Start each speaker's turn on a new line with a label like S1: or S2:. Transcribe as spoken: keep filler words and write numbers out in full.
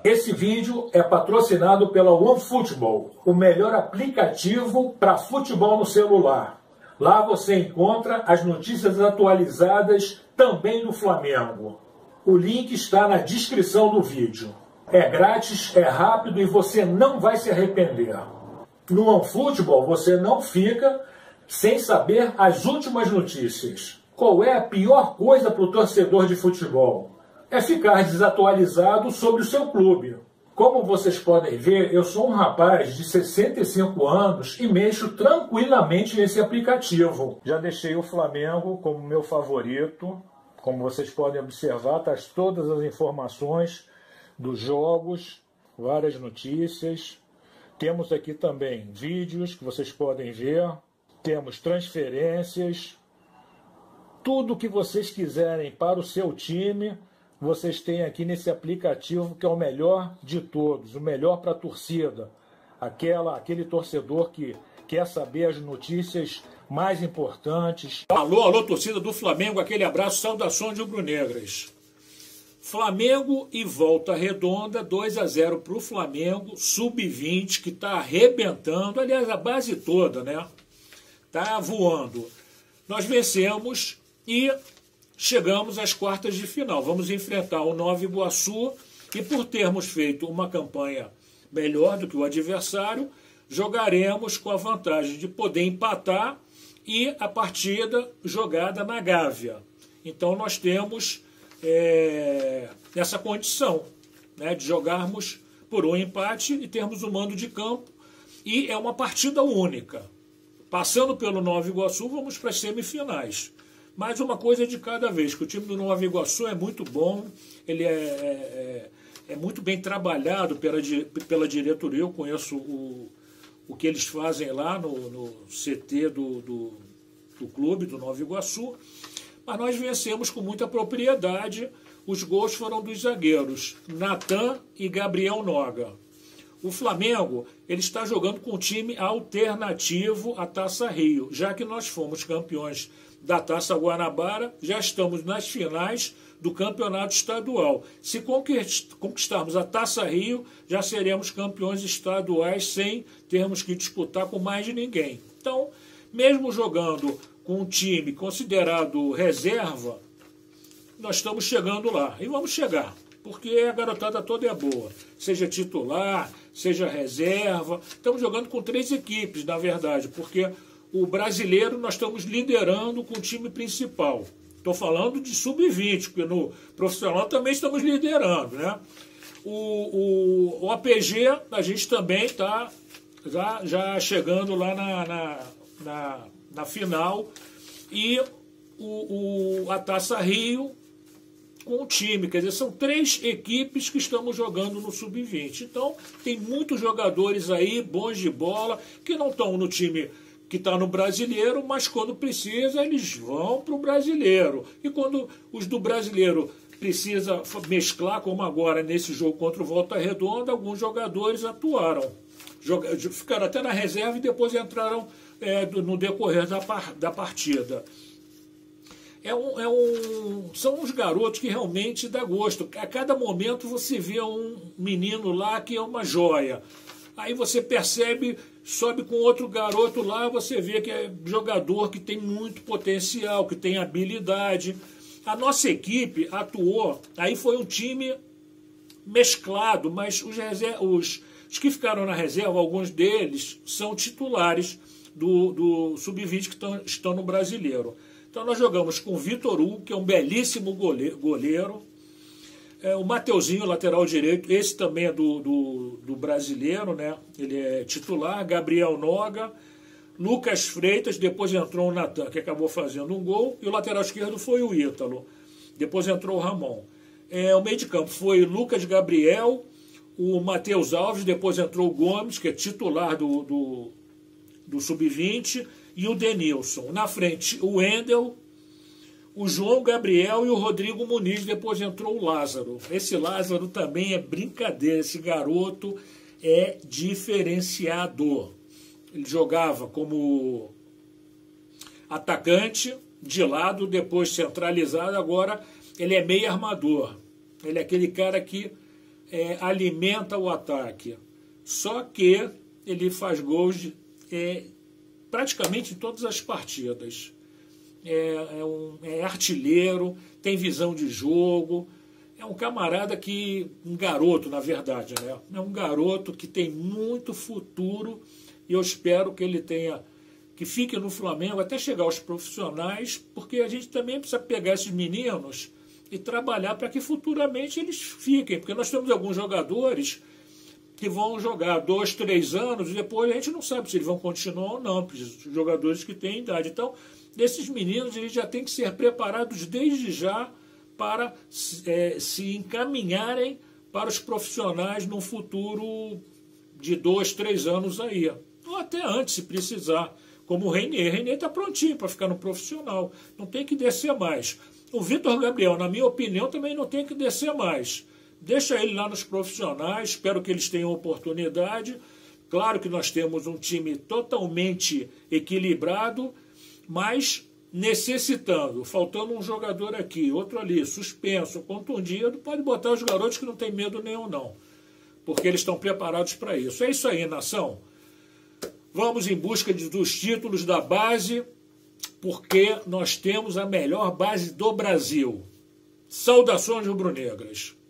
S1: Esse vídeo é patrocinado pela OneFootball, o melhor aplicativo para futebol no celular. Lá você encontra as notícias atualizadas também do Flamengo. O link está na descrição do vídeo. É grátis, é rápido e você não vai se arrepender. No OneFootball você não fica sem saber as últimas notícias. Qual é a pior coisa para o torcedor de futebol? É ficar desatualizado sobre o seu clube. Como vocês podem ver, eu sou um rapaz de sessenta e cinco anos e mexo tranquilamente nesse aplicativo. Já deixei o Flamengo como meu favorito. Como vocês podem observar, tá todas as informações dos jogos, várias notícias. Temos aqui também vídeos que vocês podem ver. Temos transferências. Tudo que vocês quiserem para o seu time, vocês têm aqui nesse aplicativo, que é o melhor de todos, o melhor para a torcida. Aquela, aquele torcedor que quer saber as notícias mais importantes. Alô, alô, torcida do Flamengo, aquele abraço, saudações rubro-negras. Flamengo e Volta Redonda, dois a zero para o Flamengo, sub vinte, que está arrebentando, aliás, a base toda, né? Está voando. Nós vencemos e chegamos às quartas de final. Vamos enfrentar o Nova Iguaçu e, por termos feito uma campanha melhor do que o adversário, jogaremos com a vantagem de poder empatar e a partida jogada na Gávea. Então nós temos é, essa condição, né, de jogarmos por um empate e termos o mando de campo, e é uma partida única. Passando pelo Nova Iguaçu, vamos para as semifinais. Mas uma coisa de cada vez, que o time do Nova Iguaçu é muito bom, ele é, é, é muito bem trabalhado pela, pela diretoria. Eu conheço o, o que eles fazem lá no, no C T do, do, do clube do Nova Iguaçu, mas nós vencemos com muita propriedade. Os gols foram dos zagueiros Natan e Gabriel Noga. O Flamengo, ele está jogando com um time alternativo à Taça Rio, já que nós fomos campeões da Taça Guanabara, já estamos nas finais do campeonato estadual. Se conquistarmos a Taça Rio, já seremos campeões estaduais sem termos que disputar com mais de ninguém. Então, mesmo jogando com um time considerado reserva, nós estamos chegando lá. E vamos chegar, porque a garotada toda é boa. Seja titular, seja reserva. Estamos jogando com três equipes, na verdade, porque o brasileiro nós estamos liderando com o time principal. Estou falando de sub vinte, porque no profissional também estamos liderando, né? O, o, o A P G, a gente também está já, já chegando lá na, na, na, na final. E o, o, a Taça Rio com o time. Quer dizer, são três equipes que estamos jogando no sub vinte. Então, tem muitos jogadores aí, bons de bola, que não estão no time que está no brasileiro, mas quando precisa eles vão para o brasileiro. E quando os do brasileiro precisa mesclar, como agora nesse jogo contra o Volta Redonda, alguns jogadores atuaram. Ficaram até na reserva e depois entraram é, no decorrer da, da partida. É um, é um, são uns garotos que realmente dá gosto. A cada momento você vê um menino lá que é uma joia. Aí você percebe, sobe com outro garoto lá, você vê que é jogador que tem muito potencial, que tem habilidade. A nossa equipe atuou, aí foi um time mesclado, mas os, os, os que ficaram na reserva, alguns deles são titulares do, do sub vinte que tão, estão no brasileiro. Então nós jogamos com o Vitor Hugo, que é um belíssimo goleiro, goleiro. É, o Mateuzinho, lateral direito, esse também é do, do, do brasileiro, né? Ele é titular. Gabriel Noga, Lucas Freitas, depois entrou o Natan, que acabou fazendo um gol, e o lateral esquerdo foi o Ítalo. Depois entrou o Ramon. É, o meio de campo foi Lucas Gabriel, o Matheus Alves, depois entrou o Gomes, que é titular do, do, do sub vinte, e o Denilson. Na frente, o Wendel, o João Gabriel e o Rodrigo Muniz, depois entrou o Lázaro. Esse Lázaro também é brincadeira, esse garoto é diferenciado. Ele jogava como atacante, de lado, depois centralizado, agora ele é meio armador. Ele é aquele cara que é, alimenta o ataque. Só que ele faz gols é, praticamente em todas as partidas. É, é, um, é artilheiro, tem visão de jogo, é um camarada que, um garoto na verdade, né? É um garoto que tem muito futuro e eu espero que ele tenha, que fique no Flamengo até chegar aos profissionais, porque a gente também precisa pegar esses meninos e trabalhar para que futuramente eles fiquem, porque nós temos alguns jogadores que vão jogar dois, três anos e depois a gente não sabe se eles vão continuar ou não, jogadores que têm idade. Então, esses meninos eles já têm que ser preparados desde já para é, se encaminharem para os profissionais no futuro de dois, três anos aí. Ou até antes, se precisar. Como o Reinier. Reinier está prontinho para ficar no profissional. Não tem que descer mais. O Vitor Gabriel, na minha opinião, também não tem que descer mais. Deixa ele lá nos profissionais, espero que eles tenham oportunidade. Claro que nós temos um time totalmente equilibrado, mas necessitando, faltando um jogador aqui, outro ali, suspenso, contundido, pode botar os garotos que não tem medo nenhum não, porque eles estão preparados para isso. É isso aí, nação. Vamos em busca de, dos títulos da base, porque nós temos a melhor base do Brasil. Saudações rubro-negras.